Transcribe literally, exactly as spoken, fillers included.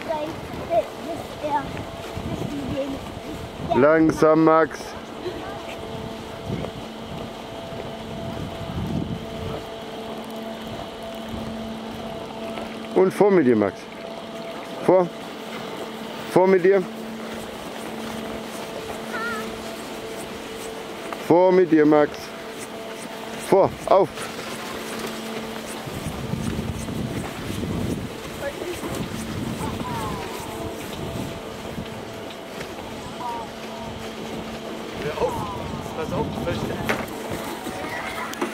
Langsam, Max. Und vor mit dir, Max. Vor. Vor mit dir. Vor mit dir, Max. Vor. Auf.